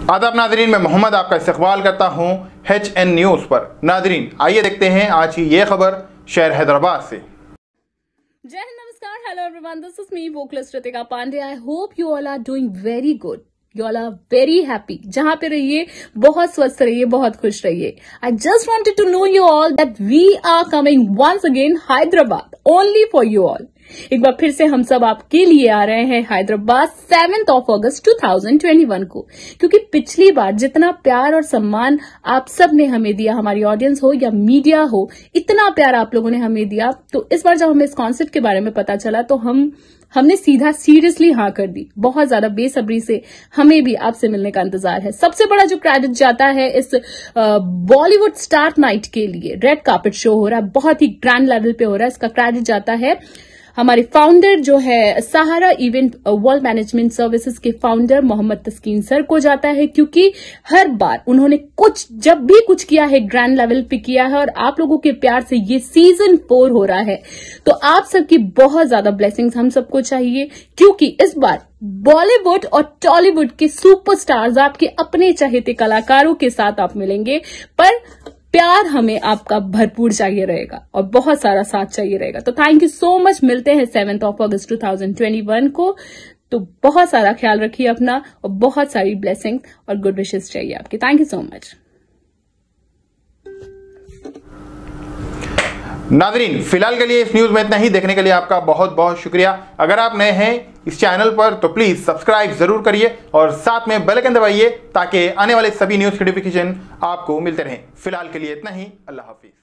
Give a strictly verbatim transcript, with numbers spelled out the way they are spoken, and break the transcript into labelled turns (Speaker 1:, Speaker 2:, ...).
Speaker 1: आदाब नाजरीन, मैं मोहम्मद आपका इस्तकबाल करता हूँ एच एन न्यूज़ पर। नाजरीन, आइए देखते हैं आज की ये खबर शहर हैदराबाद से।
Speaker 2: जय हिंद, नमस्कार, hello everyone, this is me vocalist Ritika Pandey. I hope you all are doing very good, you all are very happy. जहां पे रहिए बहुत स्वस्थ रहिए, बहुत खुश रहिए। I just wanted to know you all that we are coming once again Hyderabad only for you all. एक बार फिर से हम सब आपके लिए आ रहे हैं Hyderabad seventh of August two thousand twenty one को, क्योंकि पिछली बार जितना प्यार और सम्मान आप सब ने हमें दिया, हमारी ऑडियंस हो या मीडिया हो, इतना प्यार आप लोगों ने हमें दिया। तो इस बार जब हमें इस कॉन्सेप्ट के बारे में पता चला तो हम हमने सीधा सीरियसली हाँ कर दी। बहुत ज्यादा बेसब्री से हमें भी आपसे मिलने का इंतजार है। सबसे बड़ा जो क्रेडिट जाता है इस बॉलीवुड स्टार नाइट के लिए, रेड कार्पेट शो हो रहा है, बहुत ही ग्रैंड लेवल पे हो रहा है, इसका क्रेडिट जाता है हमारे फाउंडर जो है Sahara event world management services के फाउंडर मोहम्मद तस्कीन सर को जाता है, क्योंकि हर बार उन्होंने कुछ जब भी कुछ किया है ग्रैंड लेवल पे किया है, और आप लोगों के प्यार से ये सीजन फोर हो रहा है। तो आप सबकी बहुत ज्यादा ब्लेसिंग्स हम सबको चाहिए, क्योंकि इस बार बॉलीवुड और टॉलीवुड के सुपरस्टार्स, आपके अपने चहेते कलाकारों के साथ आप मिलेंगे, पर प्यार हमें आपका भरपूर चाहिए रहेगा और बहुत सारा साथ चाहिए रहेगा। तो थैंक यू सो मच। मिलते हैं seventh of August two thousand twenty one को। तो बहुत सारा ख्याल रखिए अपना, और बहुत सारी ब्लेसिंग और गुड विशेस चाहिए आपकी। Thank you so much.
Speaker 1: नाजरीन, फिलहाल के लिए इस न्यूज में इतना ही। देखने के लिए आपका बहुत बहुत शुक्रिया। अगर आप नए हैं इस चैनल पर तो प्लीज सब्सक्राइब जरूर करिए और साथ में बेल आइकन दबाइए ताकि आने वाले सभी न्यूज की नोटिफिकेशन आपको मिलते रहें। फिलहाल के लिए इतना ही। अल्लाह हाफिज।